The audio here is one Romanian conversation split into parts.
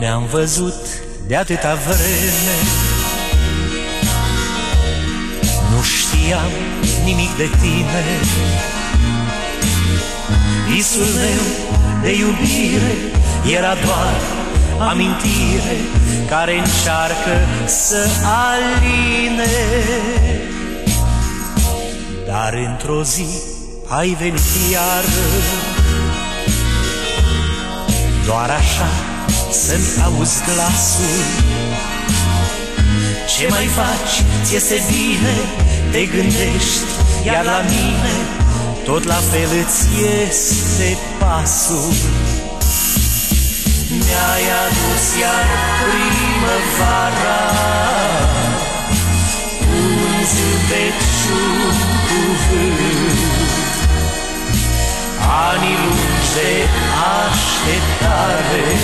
ne-am văzut de atâta vreme, nu știam nimic de tine. Visul meu de iubire era doar amintire care încearcă să aline. Dar într-o zi ai venit iară, doar așa să-mi auzi glasul. Ce mai faci? Ți-este bine? Te gândești iar la mine? Tot la fel îți este pasul. Mi-ai adus iar primăvara, un zâmbet și un cuvânt, anii lungi de așteptare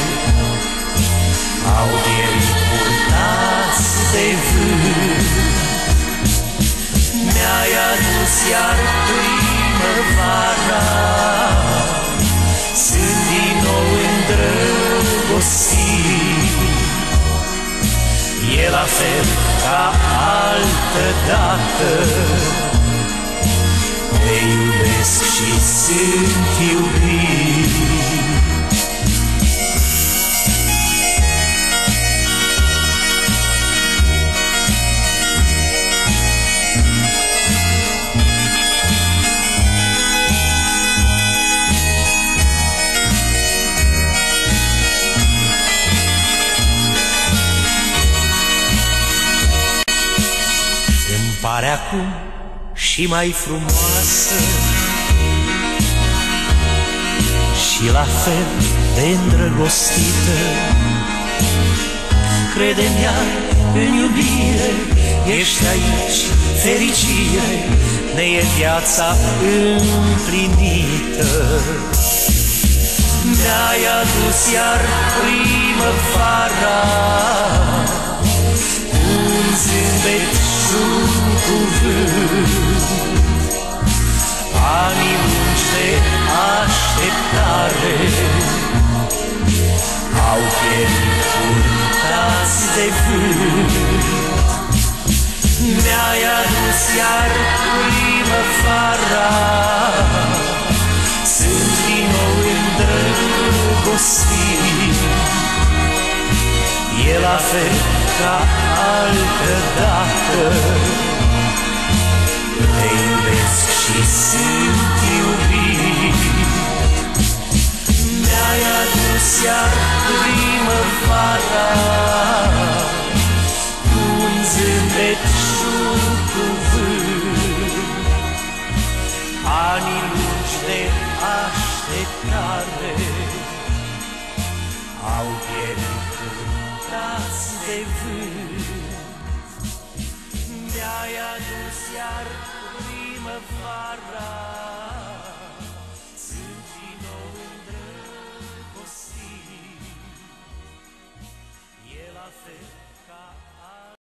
au pierit purtați de vânt. Mi-ai adus iar primăvara, sunt din nou îndrăgostit. E la fel ca altădată, te iubesc și sunt iubit. Pare acum și mai frumoasă și la fel de îndrăgostită. Crede-mi iar în iubire, ești aici fericire, ne e viața împlinită. Mi-ai adus iar primăvara, un zâmbet și un cuvânt, anii lungi de așteptare au pierit purtați de vânt. Mi-ai adus iar primăvara, sunt din nou îndrăgostit. E la fel ca altădată, te iubesc și sunt iubit. Mi-ai adus iar primăvara, un zâmbet și un cuvânt, anii lungi de așteptare au pierit purtați de vânt. Mi-ai adus iar primăvara, sunt din nou îndrăgostit. E la fel ca